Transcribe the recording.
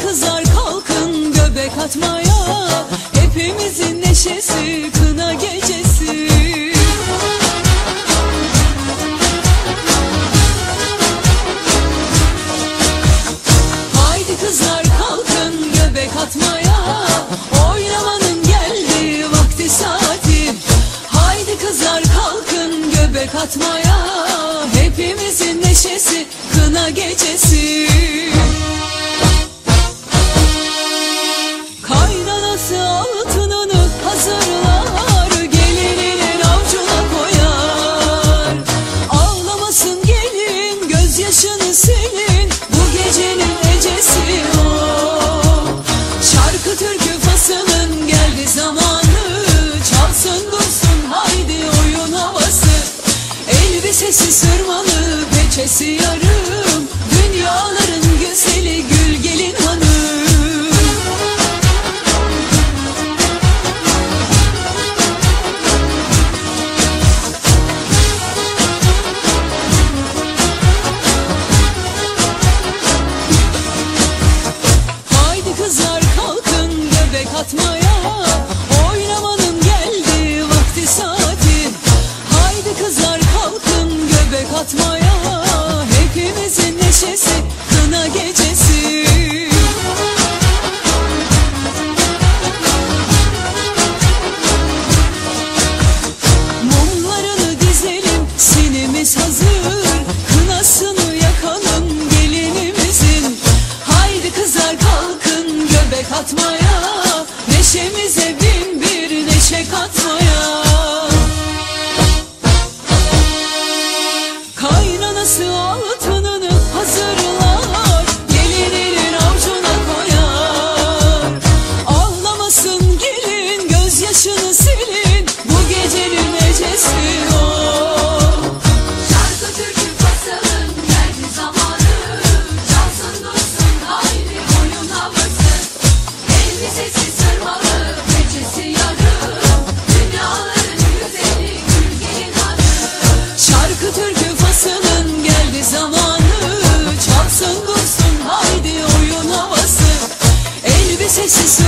kızlar kalkın göbek atmaya, hepimizin neşesi kına gecesi. Haydi kızlar kalkın göbek atmaya, oynamanın geldi vakti saati. Haydi kızlar kalkın göbek atmaya, hepimizin neşesi kına gecesi. Kaynanası altınını hazırlar, gelininin avucuna koyar. Ağlamasın gelin, gözyaşını silin, bu gecenin ecesi o. Şarkı türkü faslının geldi zamanı, çalsın dursun haydi oyun havası. Elbisesi sırmalı, peçesi yarım, dünyaların güzeli gül gelin hanım. Haydi kızlar kalkın göbek atmaya, oynamanın geldi vakti saati. Haydi kızlar kalkın göbek atmaya, hepimizin neşesi kına gecesi. Mumlarını dizelim, sinimiz hazır, kınasını yakalım gelinimizin. Haydi kızlar kalkın göbek atmaya, neşemize bin bir neşe katmaya. Kaynanası altınını hazırlar, gelininin avucuna koyar. Ağlamasın gelin, gözyaşını silin, bu gecenin ecesi o. Şarkı türkü fasalın geldi zamanı, çalsın dursun haydi oyun havası. Elbisesi sırmalı, peçesi yarım, dünyaların güzeli gül gelin hanım. Şarkı türkü faslının geldi zamanı, çalsın dursun haydi oyun havası. Elbisesi